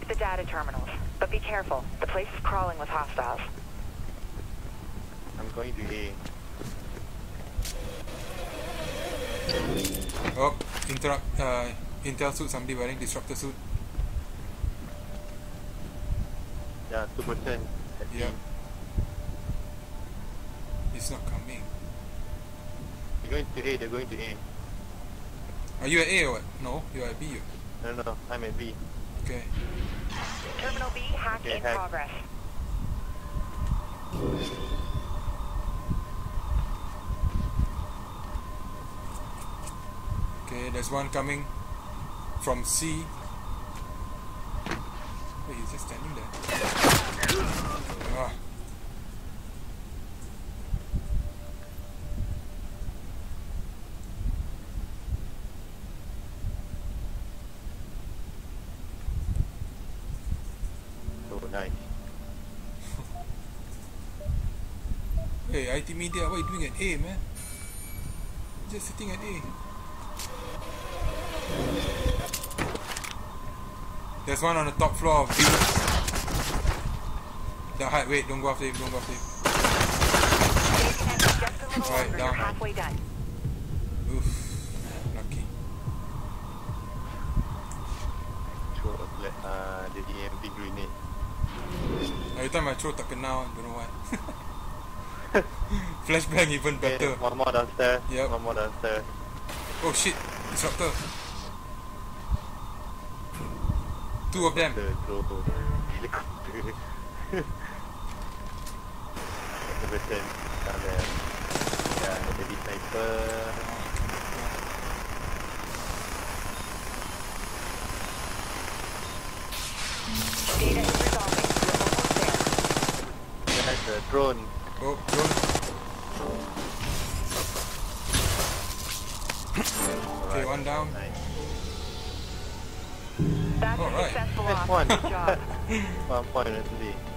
to the data terminals, but be careful. The place is crawling with hostiles. I'm going to A. Oh, intel suit, somebody wearing disruptor suit. Yeah, 2%. Yeah. He's not coming. They're going to A, they're going to A. Are you at A or what? No, you're at B. No, I'm at B. Okay. Terminal B, hack Okay, in hack. progress. Okay, there's one coming from C. Wait, he's just standing there. Ah. So nice. Hey, IT Media, what are you doing at A, man? Just sitting at A. There's one on the top floor of B. Wait, don't go after him, don't go after him. Right, You're down. halfway done. Oof, lucky. Throw the EMP grenade. Every time I throw tak kena, don't know why. Flashbang even Okay, better. one more downstairs. Yep. One more downstairs. Oh shit, disruptor. Two of them. The throw helicopter. The person down there. Yeah, the sniper. Data is resolving. We're almost there. That's the drone. Oh, drone. Okay, one down. Nice. That's a Alright. successful That's op. one. Good job. 1 point only.